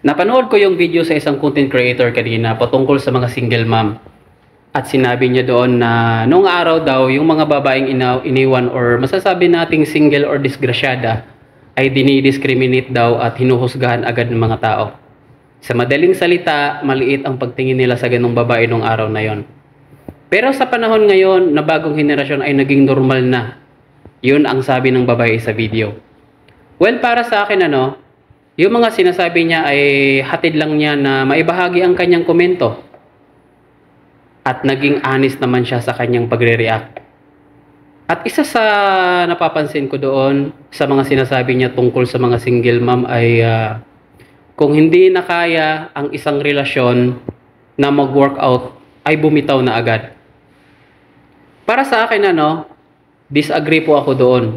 Napanood ko yung video sa isang content creator kanina patungkol sa mga single mom. At sinabi niya doon na noong araw daw yung mga babaeng iniwan or masasabi nating single or disgrasyada ay dinidiscriminate daw at hinuhusgahan agad ng mga tao. Sa madaling salita, maliit ang pagtingin nila sa ganong babae noong araw na yon. Pero sa panahon ngayon na bagong henerasyon ay naging normal na. Yun ang sabi ng babae sa video. Well, para sa akin yung mga sinasabi niya ay hatid lang niya na maibahagi ang kanyang komento. At naging honest naman siya sa kanyang pagre-react. At isa sa napapansin ko doon sa mga sinasabi niya tungkol sa mga single mom ay kung hindi na kaya ang isang relasyon na mag-workout ay bumitaw na agad. Para sa akin disagree po ako doon.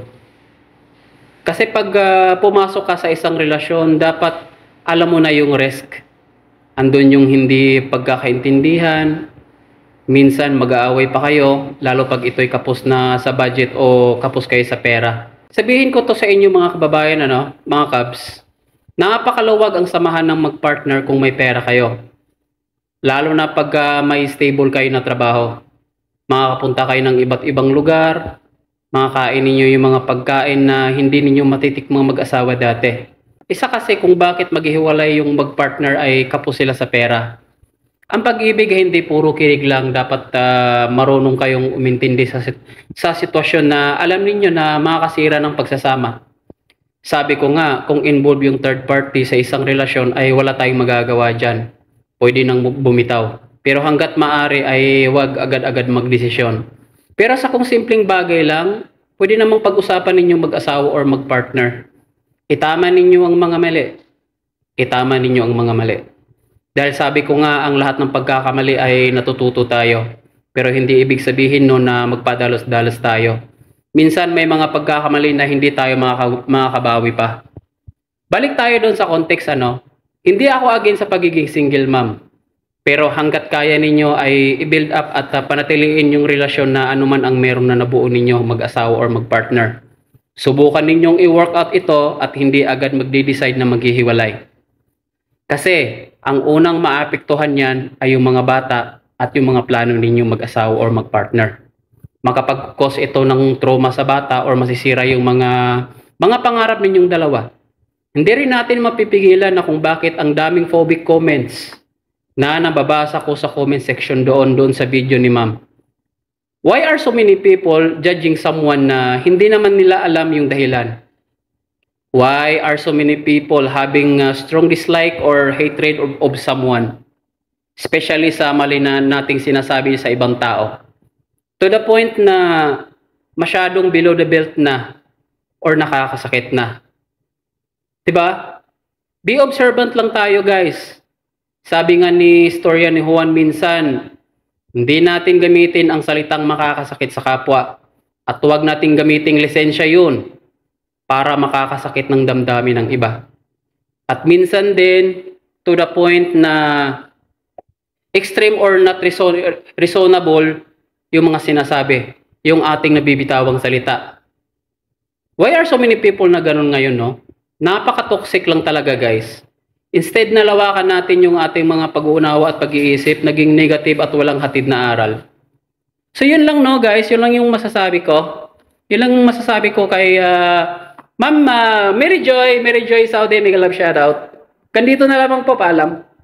Kasi pag pumasok ka sa isang relasyon, dapat alam mo na yung risk. Andun yung hindi pagkakaintindihan, minsan mag-aaway pa kayo, lalo pag ito'y kapos na sa budget o kapos kayo sa pera. Sabihin ko to sa inyo mga kababayan, mga kabs, napakaluwag ang samahan ng mag-partner kung may pera kayo. Lalo na pag may stable kayo na trabaho. Makakapunta kayo ng iba't ibang lugar, makakain ninyo yung mga pagkain na hindi ninyo matitikmang mag-asawa dati. Isa kasi kung bakit maghihiwalay yung mag-partner ay kapos sila sa pera. Ang pag-ibig ay hindi puro kilig lang, dapat marunong kayong umintindi sa sitwasyon na alam niyo na makakasira ng pagsasama. Sabi ko nga, kung involved yung third party sa isang relasyon ay wala tayong magagawa dyan. Pwede nang bumitaw. Pero hanggat maaari ay huwag agad-agad magdesisyon. Pero sa kung simpleng bagay lang, pwede namang pag-usapan ninyong mag-asawa or mag-partner. Itama ninyo ang mga mali. Itama ninyo ang mga mali. Dahil sabi ko nga, ang lahat ng pagkakamali ay natututo tayo. Pero hindi ibig sabihin na magpadalos-dalos tayo. Minsan may mga pagkakamali na hindi tayo makakabawi pa. Balik tayo doon sa context Hindi ako against sa pagiging single mom. Pero hanggat kaya ninyo ay i-build up at panatiliin yung relasyon na anuman ang meron na nabuo ninyo mag-asawa or mag-partner. Subukan ninyong i-workout ito at hindi agad magde-decide na maghihiwalay. Kasi ang unang maapektuhan yan ay yung mga bata at yung mga plano ninyong mag-asawa or mag-partner. Makapag-cause ito ng trauma sa bata or masisira yung mga pangarap ninyong dalawa. Hindi rin natin mapipigilan na kung bakit ang daming phobic comments na nababasa ko sa comment section doon sa video ni ma'am. Why are so many people judging someone na hindi naman nila alam yung dahilan? Why are so many people having a strong dislike or hatred of someone? Especially sa mali na nating sinasabi sa ibang tao. To the point na masyadong below the belt na or nakakasakit na. Diba? Be observant lang tayo, guys. Sabi nga ni istorya ni Juan minsan, hindi natin gamitin ang salitang makakasakit sa kapwa at huwag natin gamitin lisensya yun para makakasakit ng damdamin ng iba. At minsan din, to the point na extreme or not reasonable yung mga sinasabi, yung ating nabibitawang salita. Why are so many people na ganun ngayon, Napaka-toxic lang talaga, guys. Instead na lawakan natin yung ating mga pag-uunawa at pag-iisip, naging negative at walang hatid na aral. So yun lang guys, yun lang yung masasabi ko. Yun lang yung masasabi ko kay Ma'am Mary Joy Saudi, mega love shoutout. Kandito na lamang po, paalam.